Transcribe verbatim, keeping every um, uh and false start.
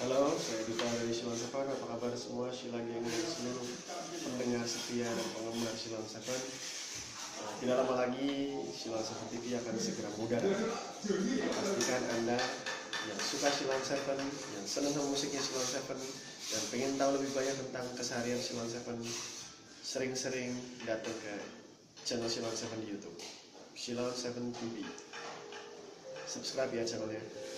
Halo, saya Duta dari Silon Seven. Apa kabar semua Shila Geng dan seluruh pendengar setia dan penggemar Silon Seven? Nah, tidak lama lagi Silon Seven T V akan segera mengudara. Pastikan Anda yang suka Silon Seven, yang senang sama musiknya Silon Seven, dan pengen tahu lebih banyak tentang keseharian Silon Seven, sering-sering datang ke channel Silon Seven di YouTube, Silon Seven T V. Subscribe ya channelnya.